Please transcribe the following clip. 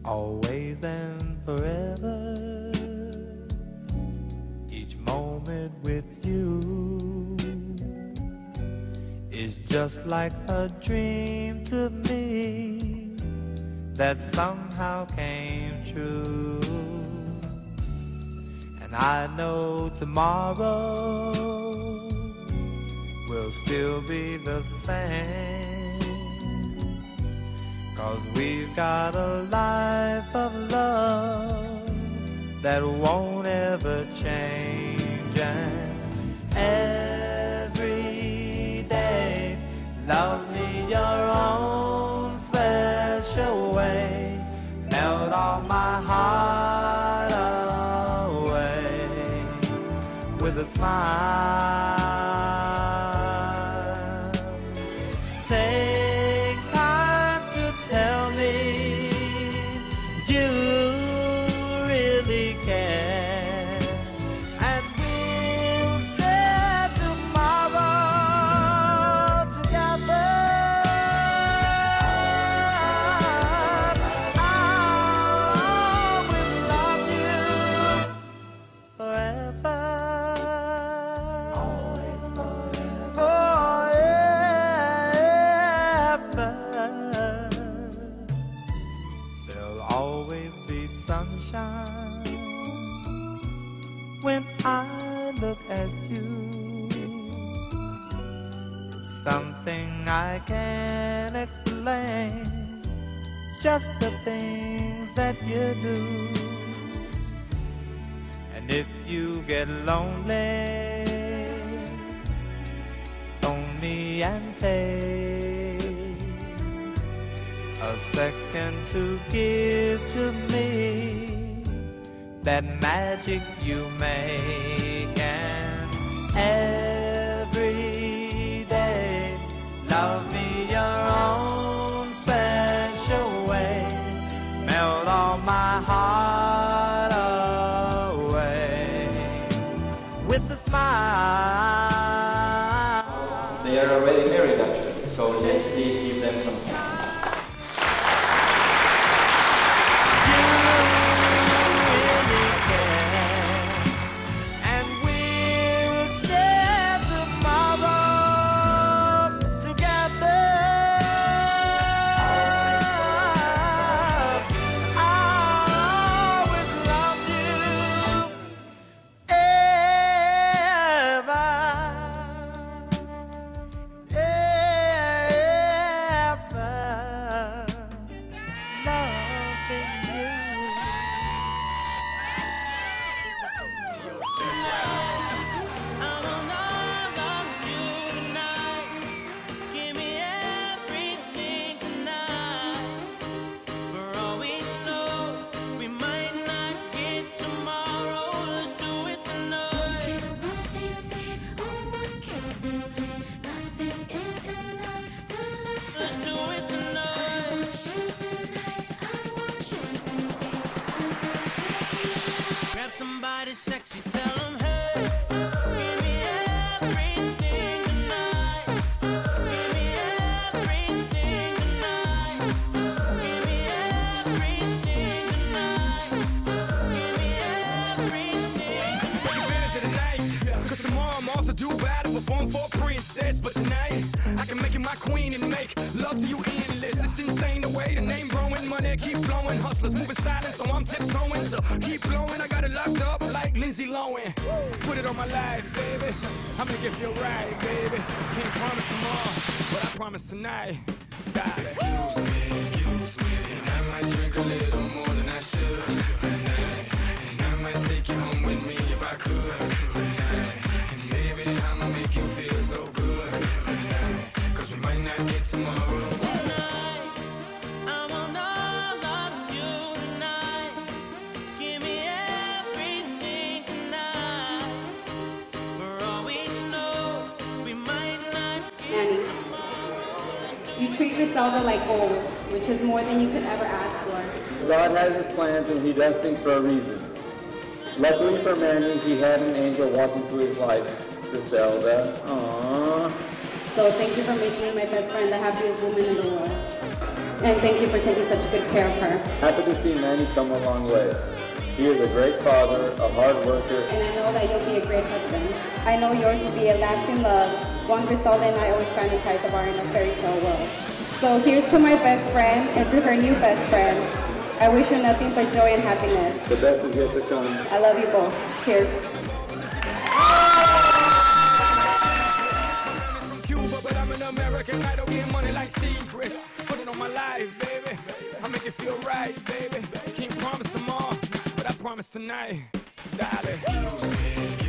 always and forever. Each moment with you is just like a dream to me that somehow came true. And I know tomorrow will still be the same, 'cause we've got a life of love that won't ever change. And every day, love me your own special way, melt all my heart away with a smile. Take time to tell me you really care, and we'll share tomorrow together. I'll always love you forever. Always forever. There'll always be sunshine when I look at you. It's something I can't explain, just the things that you do. And if you get lonely, phone me and take a second to give to me that magic you make. And every day, love me your own special way, melt all my heart away with a smile. They are already married actually, so let's please give them some space. You really care, and we'll share tomorrow together. I'll always love you ever. Grab somebody sexy, tell them, hey, give me everything tonight. Give me everything tonight. Give me everything tonight. Give me everything. Take advantage of the night, 'cause tomorrow I'm off to Dubai to perform for a princess. But tonight, I can make you my queen and make love to you endless. It's insane the way the name growing, money keep flowing. Hustlers moving silent, so I'm tiptoeing. So keep blowing, I got it locked up like Lindsay Lohan. Put it on my life, baby. I'm gonna give you a ride, baby. Can't promise tomorrow, but I promise tonight. God. Excuse me, and I might drink a little more than I should tonight. And I might take you home with me if I could tonight. And baby, I'ma make you feel so good tonight, 'cause we might not get tomorrow. Tonight, I want all of you tonight. Give me everything tonight. For all we know, we might not get tomorrow. You treat Griselda like gold, which is more than you could ever ask for. God has his plans and he does things for a reason. Luckily for Manny, he had an angel walking through his life. Griselda, aww. So thank you for making my best friend the happiest woman in the world. And thank you for taking such good care of her. Happy to see Manny come a long way. He is a great father, a hard worker. And I know that you'll be a great husband. I know yours will be a lasting love, one Griselda and I always fantasize about in a fairy tale world. So here's to my best friend and to her new best friend. I wish you nothing but joy and happiness. The best is yet to come. I love you both. Cheers. From Cuba, but I'm an American. I don't get money like Seacrest. Put it on my life, baby. I make it feel right, baby. Can't promise tomorrow, but I promise tonight, darling.